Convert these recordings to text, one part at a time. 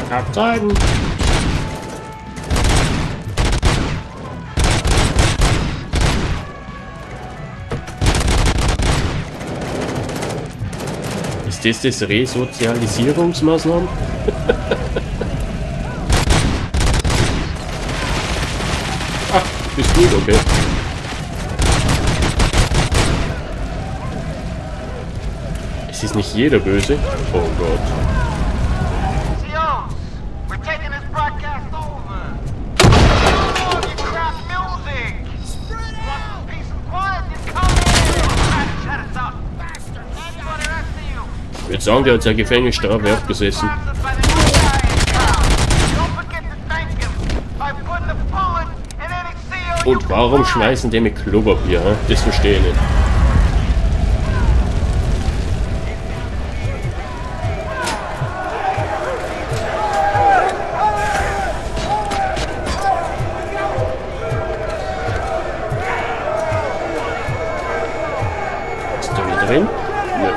Hab Zeiten. Ist das Resozialisierungsmaßnahmen? Ach, bist gut, okay. Es ist nicht jeder böse. Oh Gott. Ich würde sagen, der hat seine Gefängnisstrafe abgesessen. Und warum schmeißen die mit Klopapier? He? Das verstehe ich nicht. Ist da wieder drin? Nö.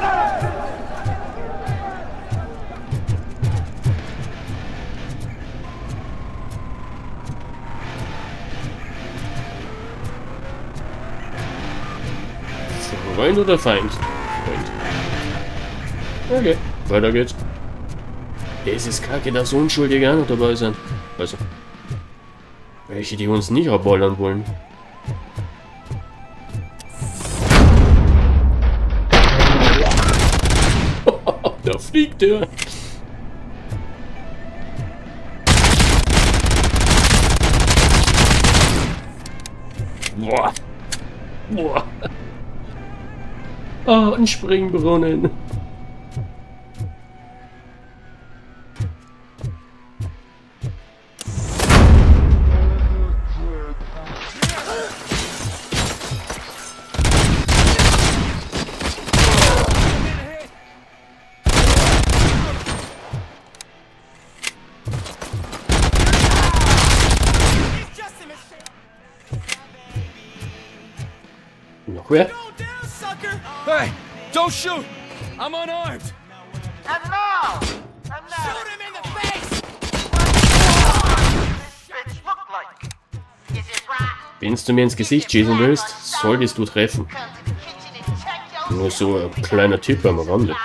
Freund oder Feind? Freund. Okay, weiter geht's. Es ist kacke, dass Unschuldige auch noch dabei sind. Also, welche, die uns nicht abballern wollen. Da fliegt er. Boah. Boah. Oh, ein Springbrunnen. Noch wer? Hey, don't shoot! I'm unarmed! And now! Shoot him in the face! Bitch look like? Is it right? Wenn du mir ins Gesicht schießen willst, solltest du treffen. Nur so ein kleiner Tipp am Rande.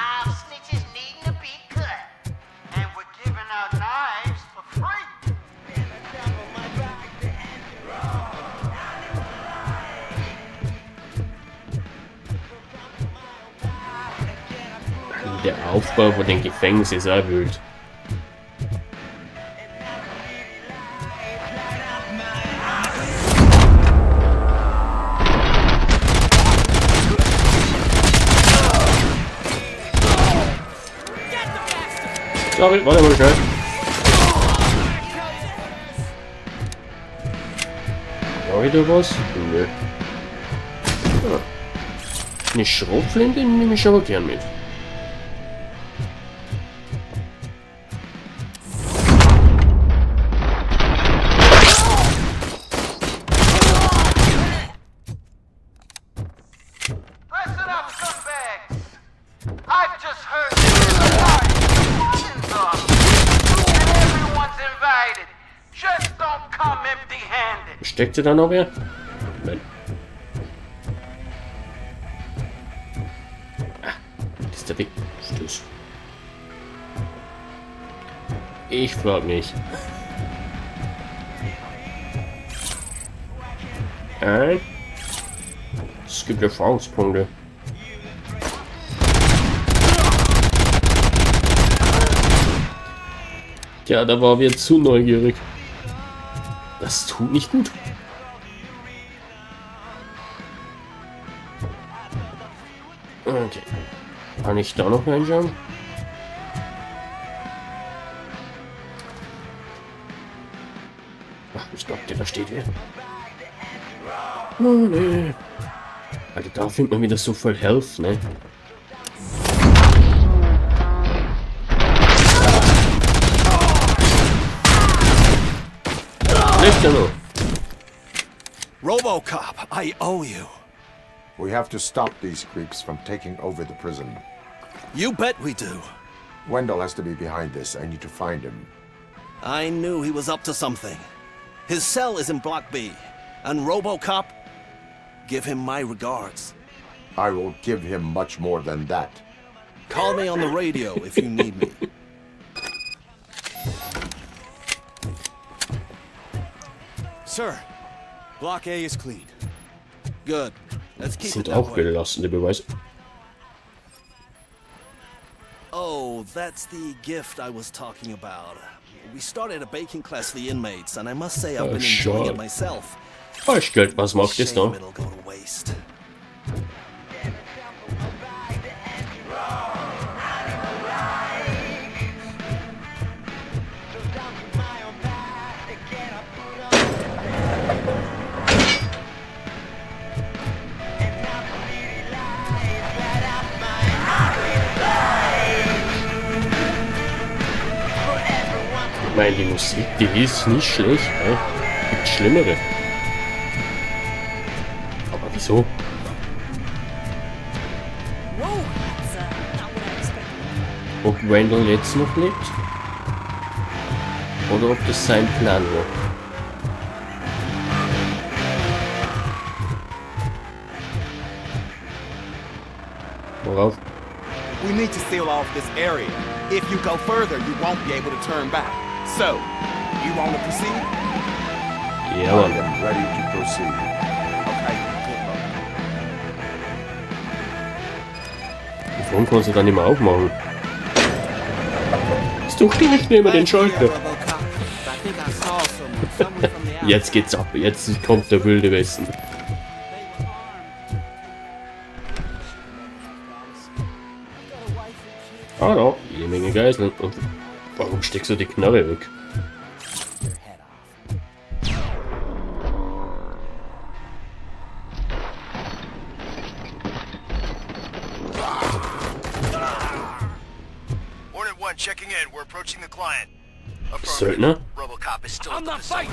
Der Aufbau von den Gefängnissen ist auch wild. Sorry, warte mal schnell. War wieder was? Nö. Ah. Eine Schrotflinte nehme ich aber gern mit. Steckt sie da noch wer? Nein. Ah, das ist der Weg. Stöß. Ich frag mich. Es gibt Erfahrungspunkte. Tja, da war wir zu neugierig. Das tut nicht gut. Okay. Kann ich da noch reinschauen? Ach, ich glaube, da steht wer. Oh, nee. Alter, da findet man wieder so voll Health, ne? Nicht genug. RoboCop, I owe you. We have to stop these creeps from taking over the prison. You bet we do. Wendell has to be behind this. I need to find him. I knew he was up to something. His cell is in Block B. And RoboCop, give him my regards. I will give him much more than that. Call me on the radio if you need me. Sir, Block A is clean. Good. Let's keep it Sind that auch way. belastende Beweise. Oh, that's the gift I was talking about. We started a baking class for the inmates, and I must say I've been enjoying schade. it myself. Falschgeld, was macht es Shame da? it'll go to waste. Ich meine, die Musik, die ist nicht schlecht, ne? Gibt schlimmere. Aber wieso? Ob Wendell jetzt noch lebt? Oder ob das sein Plan war? Worauf? We need to seal off this area. If you go further, you won't be able to turn back. So, you want to proceed? Ja, I Mann. am ready to proceed. Okay, good luck. Warum kannst du dann nicht mehr aufmachen? Ist doch nicht neben den Schalter. Jetzt geht's ab. Jetzt kommt der wilde Westen. Ah da, jede Menge Geiseln. Und warum steckst du die Knarre weg? Hornet 1 checking in. We're approaching the client. Söldner? RoboCop is still I'm not fighting.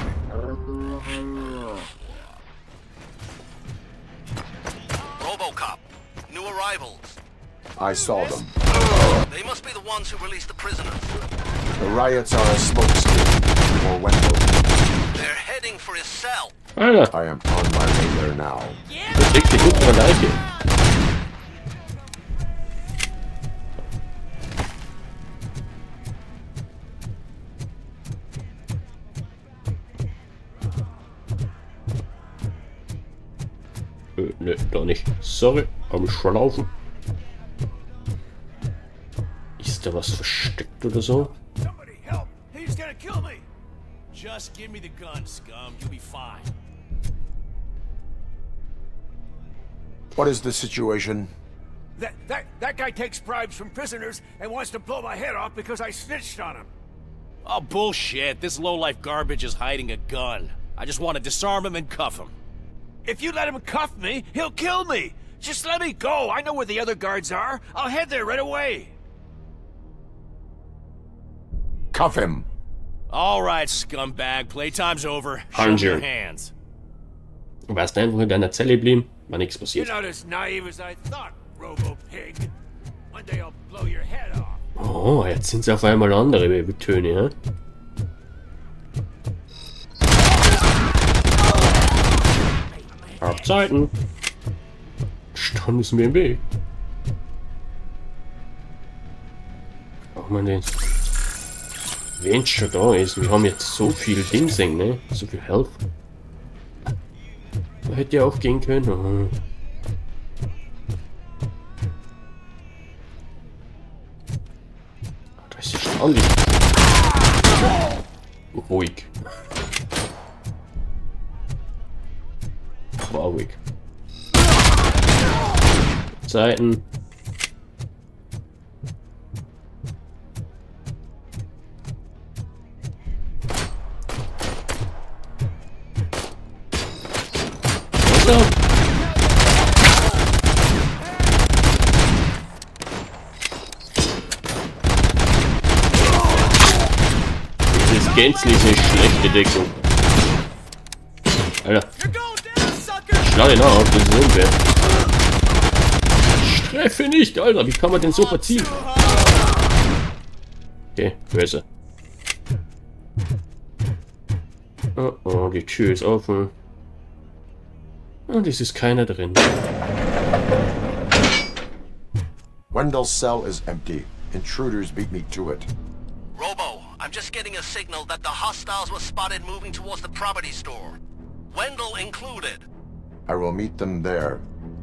RoboCop. New arrivals. I saw them. They must be the ones who released the prisoners. The riots are a smokescreen for Wendell. They're heading for his cell. Alter, I am on my way there now. das liegt die untere Leiche. Ne, doch nicht. Sorry, hab ich verlaufen. Ist da was versteckt oder so? Somebody help. He's gonna kill me. Just give me the gun, scum. You'll be fine. What is the situation? That guy takes bribes from prisoners and wants to blow my head off because I snitched on him. Oh, bullshit. This lowlife garbage is hiding a gun. I just want to disarm him and cuff him. If you let him cuff me, he'll kill me. Just let me go. I know where the other guards are. I'll head there right away. Cuff him. All right, scumbag. Playtime's over. Show me Hunger. your hands. Du warst einfach in deiner Zelle geblieben, war nichts You're passiert. not as naive as I thought, Robo-Pig. One day I'll blow your head off. Oh, jetzt sind es auf einmal andere Töne, ja? Abzeiten! Stand ist mir im Weg. Auch mal den. Wenn schon da ist, wir haben jetzt so viel Dingsing, ne? So viel Health. Da hätte ja auch gehen können. Oh. Da ist ja schon ordentlich. Ruhig. War ruhig. Zeiten. So. Das ist gänzlich eine schlechte Deckung. Alter. Schlag ihn auf, das ist unfair. Ich treffe nicht, Alter. Wie kann man denn so verziehen? Okay, besser. Oh, oh, die Tür ist offen. Und es ist keiner drin. Wendell's cell is empty. Intruders beat me to it. Robo, I'm just getting a signal that the hostiles were spotted moving towards the property store. Wendell included. I will meet them there.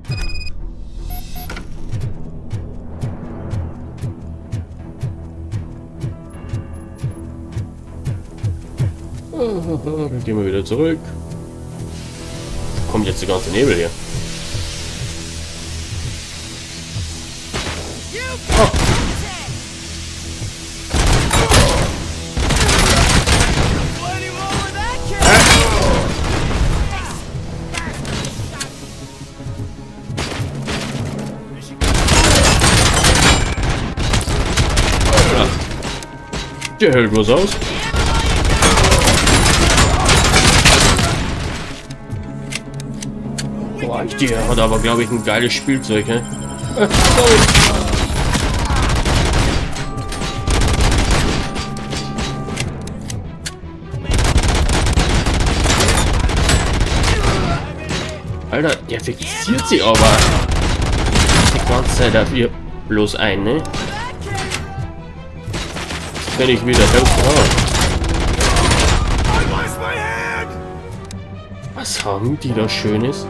Dann gehen wir wieder zurück. Kommt jetzt der ganze Nebel hier. Oh. Ja. Der hält was aus. Boah, der hat aber, glaube ich, ein geiles Spielzeug, ne? Sorry. Alter, der fixiert sie aber die ganze Zeit dafür bloß ein, ne? Wenn ich wieder helfen. Was haben die da Schönes?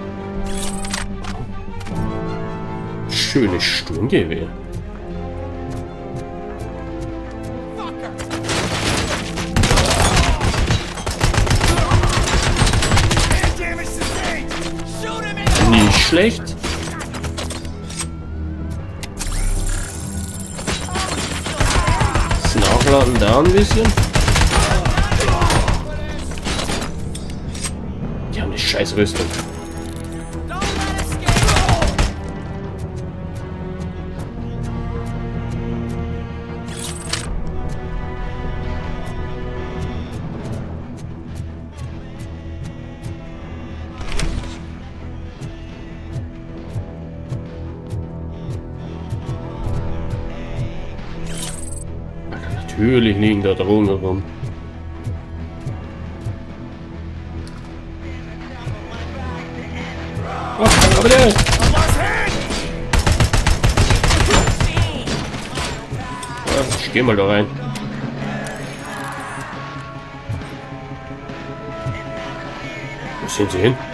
Schönes Sturmgewehr. Nicht schlecht. Das Nachladen da ein bisschen. Die haben eine scheiß Rüstung. Natürlich liegen da Drohnen rum. Oh, aber der! Ich geh mal da rein. Wo sind sie hin?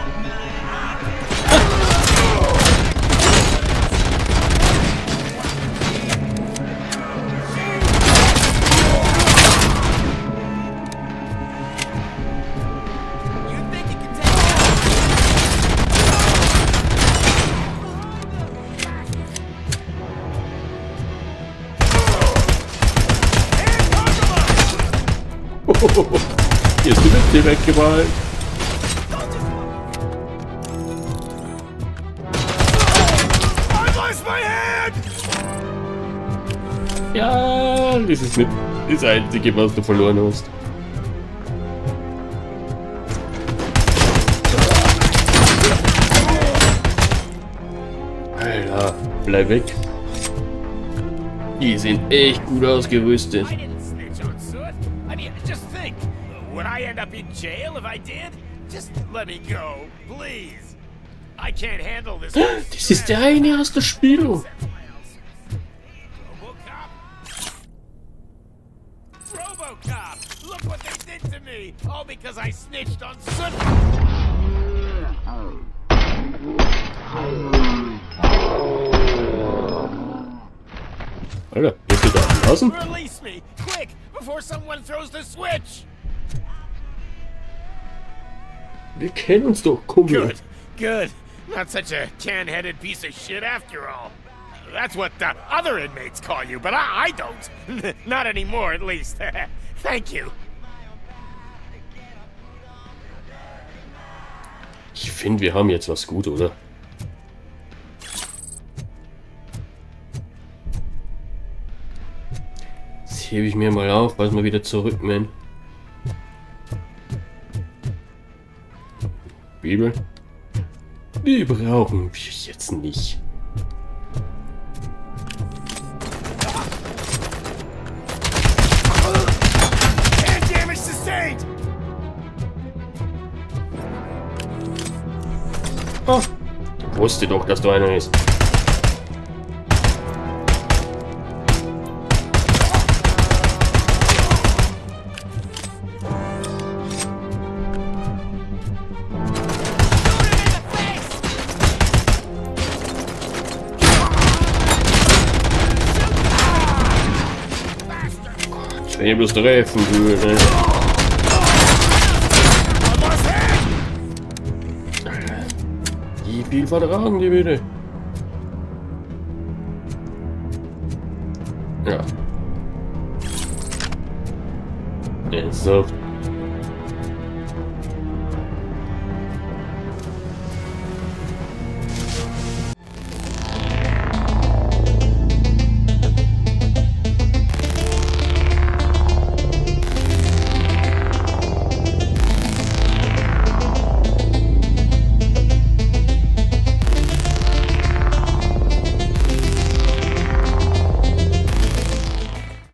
Hier ist die Lüfte weggemalt. Ja, das ist nicht das Einzige, was du verloren hast. Alter, bleib weg. Die sind echt gut ausgerüstet. Would I end up in jail if I did? Just let me go, please. I can't handle this. Das ist der eine aus der Spiel. RoboCop, look what they did to me, all because I snitched on Soot. Alter, bist du da draußen? Release me, quick, before someone throws the switch. Wir kennen uns doch, Kumpel. Good, good. Not such a can-headed piece of shit after all. That's what the other inmates call you, but I don't. Not anymore, at least. Thank you. Ich finde, wir haben jetzt was gut, oder? Das hebe ich mir mal auf, falls wir wieder zurück müssen. Bibel? Die brauchen wir jetzt nicht. Oh, ich wusste doch, dass du einer ist. Ich will bloß treffen, du, ne? Wie viel vertragen die bitte? Ja. Ernsthaft?